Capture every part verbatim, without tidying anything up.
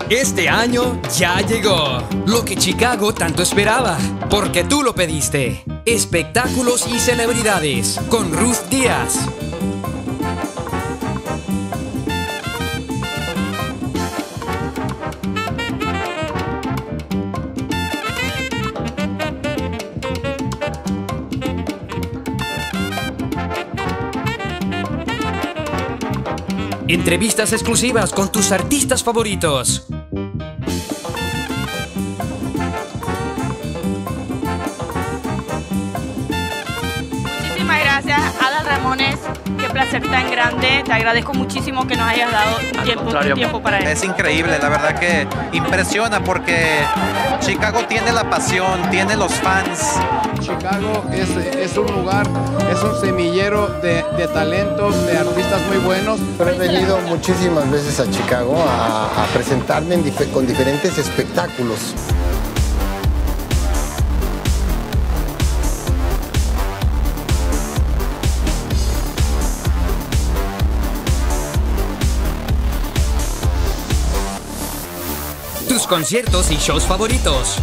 Este año ya llegó. Lo que Chicago tanto esperaba. Porque tú lo pediste. Espectáculos y celebridades. Con Ruth Diaz. Entrevistas exclusivas con tus artistas favoritos. Muchísimas gracias, Ada Ramones. Qué placer tan grande. Te agradezco muchísimo que nos hayas dado tiempo, tiempo para eso. Es increíble, la verdad que impresiona porque Chicago tiene la pasión, tiene los fans. Chicago es, es un lugar, es un semillero de, de talentos, de artistas muy buenos. He venido muchísimas veces a Chicago a, a presentarme en dif- con diferentes espectáculos. Tus conciertos y shows favoritos.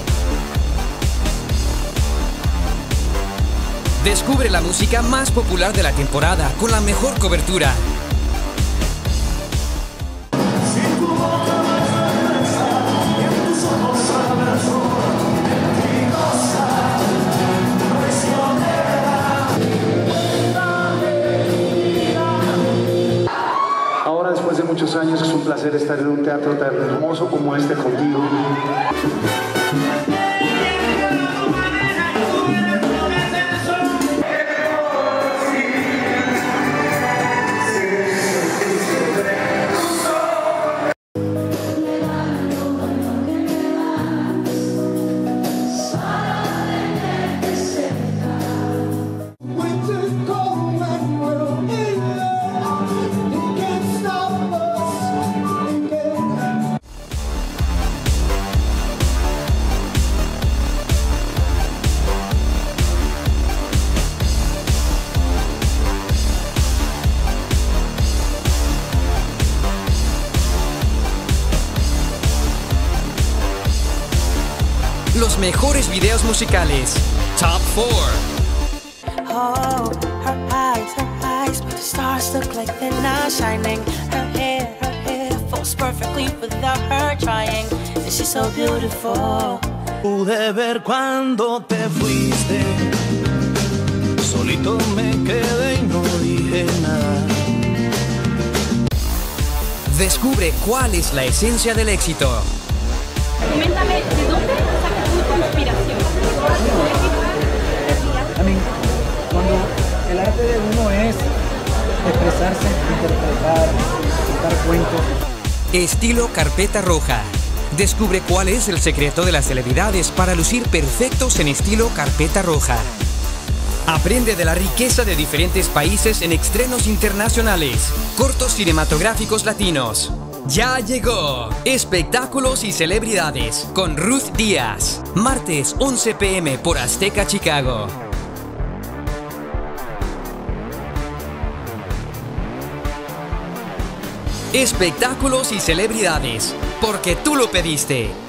Descubre la música más popular de la temporada con la mejor cobertura. Ahora, después de muchos años, es un placer estar en un teatro tan hermoso como este contigo. Los mejores videos musicales. Top four. Oh, her eyes, her eyes make the stars look like they're not shining. Her hair, her hair falls perfectly without her trying. And she's so beautiful. Pude ver cuando te fuiste. Solito me quedé y no dije nada. Descubre cuál es la esencia del éxito. Coméntame, ¿de dónde sacas tu inspiración? A mí, cuando el arte de uno es expresarse, interpretar, contar cuentos. Estilo carpeta roja. Descubre cuál es el secreto de las celebridades para lucir perfectos en estilo carpeta roja. Aprende de la riqueza de diferentes países en estrenos internacionales. Cortos cinematográficos latinos. Ya llegó. Espectáculos y celebridades con Ruth Diaz. Martes once p m por Azteca Chicago. Espectáculos y celebridades. Porque tú lo pediste.